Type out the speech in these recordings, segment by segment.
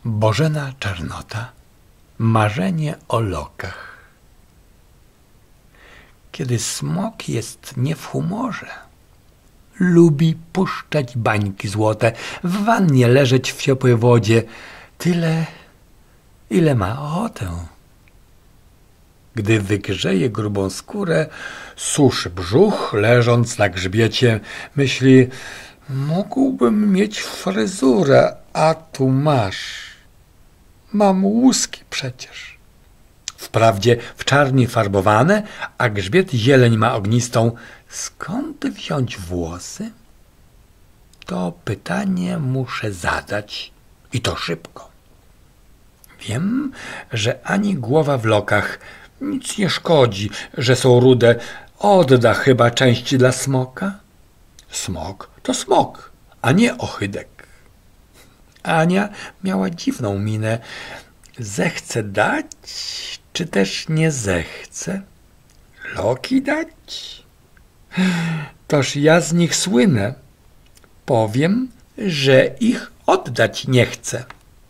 Bożena Czarnota. Marzenie o lokach. Kiedy smok jest nie w humorze, lubi puszczać bańki złote, w wannie leżeć w ciepłej wodzie tyle, ile ma ochotę. Gdy wygrzeje grubą skórę, suszy brzuch, leżąc na grzbiecie, myśli: mógłbym mieć fryzurę, a tu masz. Mam łuski przecież. Wprawdzie w czarni farbowane, a grzbiet zieleń ma ognistą. Skąd wziąć włosy? To pytanie muszę zadać i to szybko. Wiem, że ani głowa w lokach, nic nie szkodzi, że są rude. Odda chyba część dla smoka. Smok to smok, a nie ohydek. Ania miała dziwną minę. Zechce dać, czy też nie zechce? Loki dać? Toż ja z nich słynę. Powiem, że ich oddać nie chcę.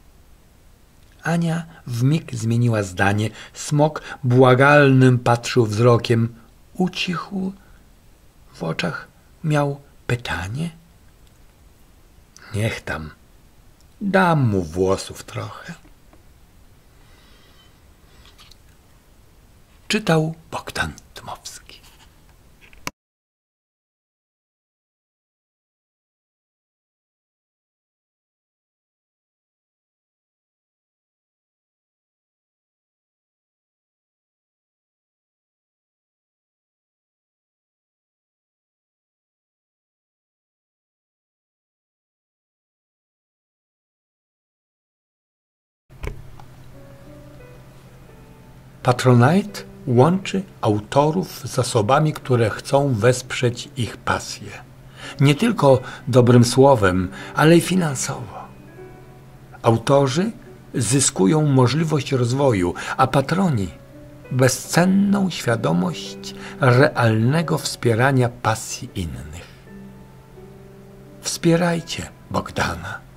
Ania wmig zmieniła zdanie. Smok błagalnym patrzył wzrokiem. Ucichł. W oczach miał pytanie. Niech tam. Dam mu włosów trochę. Czytał Bogdan Dmowski. Patronite łączy autorów z osobami, które chcą wesprzeć ich pasję. Nie tylko dobrym słowem, ale i finansowo. Autorzy zyskują możliwość rozwoju, a patroni bezcenną świadomość realnego wspierania pasji innych. Wspierajcie Bogdana.